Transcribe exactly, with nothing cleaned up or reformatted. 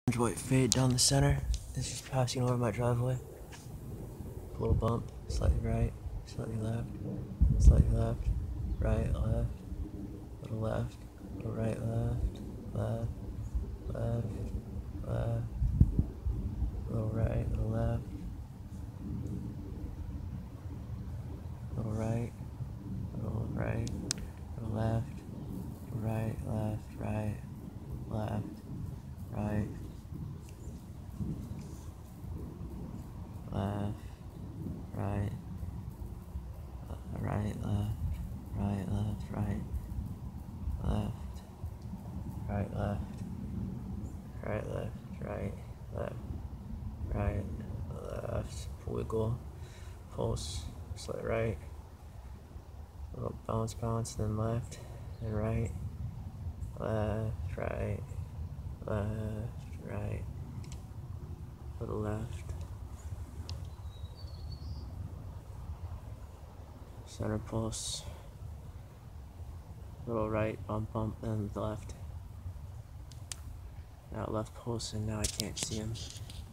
White fade down the center. This is passing over my driveway. A little bump, slightly right, slightly left, slightly left, right, left, little left, little right, left, left, left, left, little right, little left, little right, little right, little left, right, left, right, left, right, left, right, right, left, right, left, right, left, right, left, right, left, right, left, right, left, wiggle, pulse, slight right, little bounce, bounce, then left, then right, left, right, left, right, little left, center pulse, little right, bump, bump, then left. Now left pulse, and now I can't see him.